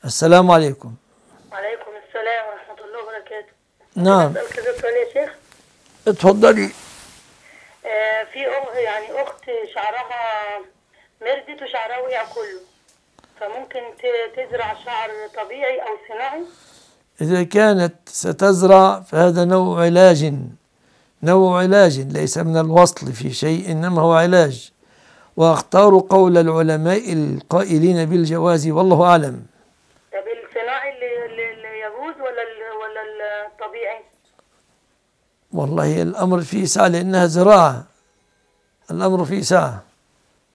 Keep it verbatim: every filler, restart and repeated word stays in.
السلام عليكم. وعليكم السلام ورحمة الله وبركاته. نعم. أسأل كذا سؤال يا شيخ. اتفضلي. آه في أخ يعني أخت شعرها مردت وشعرها وقع كله، فممكن ت- تزرع شعر طبيعي أو صناعي؟ إذا كانت ستزرع فهذا نوع علاج، نوع علاج ليس من الوصل في شيء، إنما هو علاج، وأختار قول العلماء القائلين بالجواز والله أعلم. طب الصناعي اللي, اللي اللي يجوز ولا ال- ولا الطبيعي؟ والله الأمر فيه سعة لأنها زراعة، الأمر فيه سعة.